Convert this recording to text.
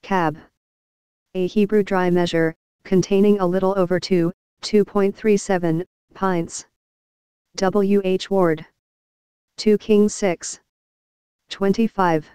Cab. A Hebrew dry measure, containing a little over 2.37 pints. W. H. Ward. 2 Kings 6. 25.